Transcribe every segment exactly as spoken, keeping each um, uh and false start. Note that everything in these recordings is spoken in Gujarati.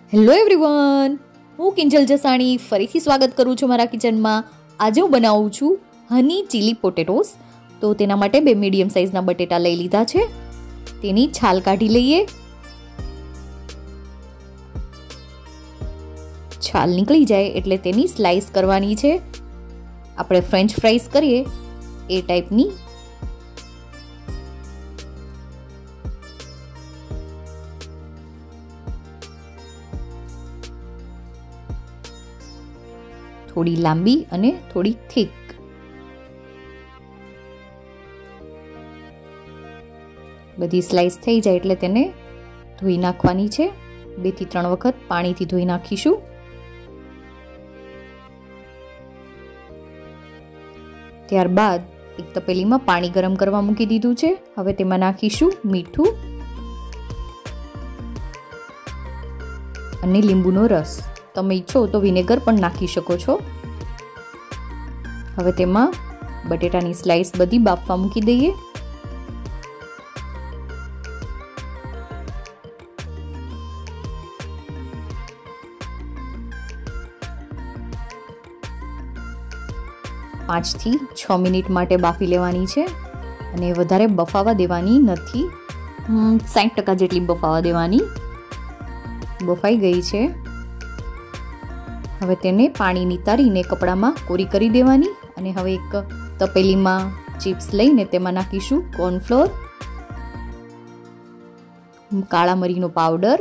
હેલો એવરીવન, હું કિંજલ જસાણી ફરીથી સ્વાગત કરું છું મારા કિચનમાં. આજે હું બનાવું છું હની ચીલી પોટેટોસ. તો તેના માટે બે મીડિયમ સાઇઝના બટેટા લઈ લીધા છે. તેની છાલ કાઢી લઈએ. છાલ નીકળી જાય એટલે તેની સ્લાઇસ કરવાની છે. આપણે ફ્રેન્ચ ફ્રાઈઝ કરીએ એ ટાઈપની. થોડી લાંબી અને થોડી થીક. બધી સ્લાઇસ થઈ જાય એટલે તેને ધોઈ નાખવાની છે. બે થી ત્રણ વખત પાણીથી ધોઈ નાખીશું. ત્યારબાદ એક તપેલીમાં પાણી ગરમ કરવા મૂકી દીધું છે. હવે તેમાં નાખીશું મીઠું અને લીંબુનો રસ. તમે ઈચ્છો તો વિનેગર પણ નાખી શકો છો. હવે તેમાં બટેટાની સ્લાઇસ બધી બાફવા મૂકી દઈએ. પાંચ થી છ મિનિટ માટે બાફી લેવાની છે અને વધારે બફાવા દેવાની નથી. સાઠ ટકા જેટલી બફાવા દેવાની. બફાઈ ગઈ છે. હવે તેને પાણી નિતારીને કપડામાં કોરી કરી દેવાની. અને હવે એક તપેલીમાં ચિપ્સ લઈને તેમાં નાખીશું કોર્નફ્લોર, કાળા મરીનો પાવડર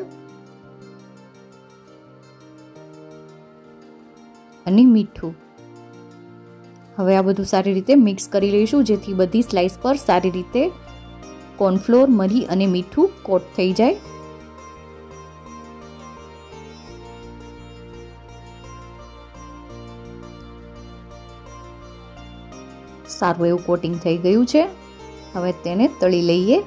અને મીઠું. હવે આ બધું સારી રીતે મિક્સ કરી લઈશું જેથી બધી સ્લાઇસ પર સારી રીતે કોર્નફ્લોર, મરી અને મીઠું કોટ થઈ જાય. સારું એવું કોટિંગ થઈ ગયું છે. હવે તેને તળી લઈએ.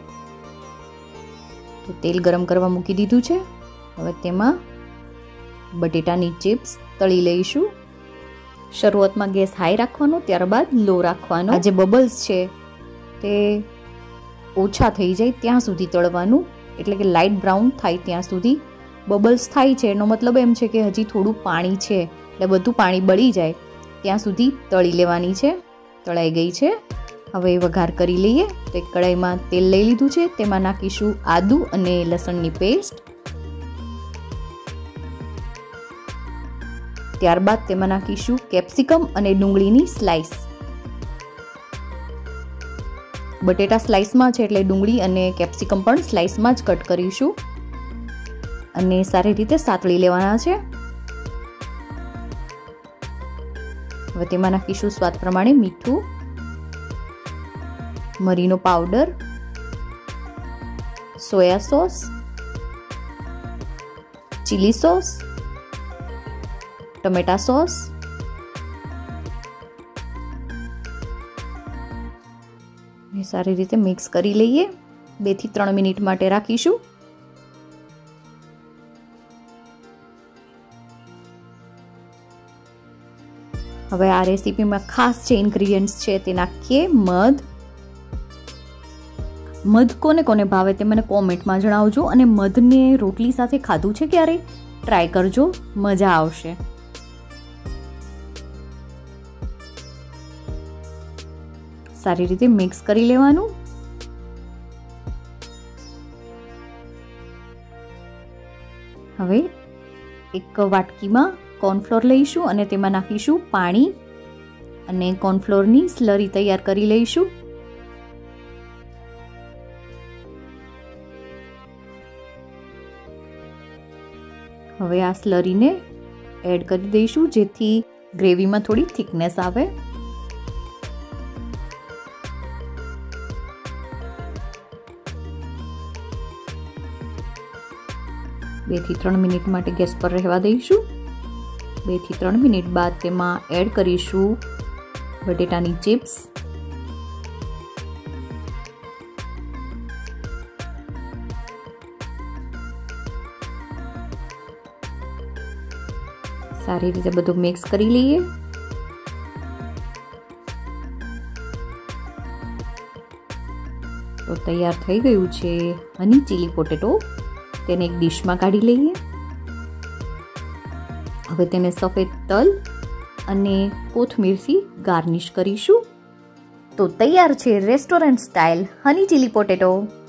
તો તેલ ગરમ કરવા મૂકી દીધું છે. હવે તેમાં બટેટાની ચિપ્સ તળી લઈશું. શરૂઆતમાં ગેસ હાઈ રાખવાનો, ત્યારબાદ લો રાખવાનો. આ જે બબલ્સ છે તે ઓછા થઈ જાય ત્યાં સુધી તળવાનું, એટલે કે લાઇટ બ્રાઉન થાય ત્યાં સુધી. બબલ્સ થાય છે એનો મતલબ એમ છે કે હજી થોડું પાણી છે, એટલે બધું પાણી બળી જાય ત્યાં સુધી તળી લેવાની છે. તળાઈ ગઈ છે. હવે વઘાર કરી લઈએ. તો એક કડાઈમાં તેલ લઈ લીધું છે. તેમાં નાખીશું આદુ અને લસણની પેસ્ટ. ત્યારબાદ તેમાં નાખીશું કેપ્સિકમ અને ડુંગળીની સ્લાઇસ. બટેટા સ્લાઇસમાં છે એટલે ડુંગળી અને કેપ્સિકમ પણ સ્લાઇસમાં જ કટ કરીશું અને સારી રીતે સાતળી લેવાના છે. હવે તેમાં નાખીશું સ્વાદ પ્રમાણે મીઠું, મરીનો powder, soya sauce, chilli sauce, tomato sauce ને સારી રીતે મિક્સ કરી લઈએ. બે થી ત્રણ મિનિટ માટે રાખીશું. હવે આ રેસીપીમાં ખાસ જે ઇન્ગ્રીડિયન્ટ્સ છે તે નાખીએ. મધ. મધ કોને કોને ભાવે તે મને કોમેન્ટમાં જણાવજો. અને મધને રોટલી સાથે ખાધું છે ક્યારે? ટ્રાય કરજો, મજા આવશે. સારી રીતે મિક્સ કરી લેવાનું. હવે એક વાટકીમાં કોર્નફ્લોર લઈશું અને તેમાં નાખીશું પાણી અને કોર્નફ્લોરની સ્લરી તૈયાર કરી લઈશું. હવે આ સ્લરીને એડ કરી દઈશું જેથી ગ્રેવીમાં થોડી થિકનેસ આવે. બે થી ત્રણ મિનિટ માટે ગેસ પર રહેવા દઈશું. બે થી ત્રણ મિનિટ બાદ તેમાં એડ કરીશું બટેટાની ચિપ્સ. સારી રીતે બધું મિક્સ કરી લઈએ. તો તૈયાર થઈ ગયું છે હની ચીલી પોટેટો. તેને એક ડીશમાં કાઢી લઈએ. હવે તેને સફેદ તલ અને કોથમીરથી ગાર્નિશ કરીશું. તો તૈયાર છે restaurant style honey chilli potato.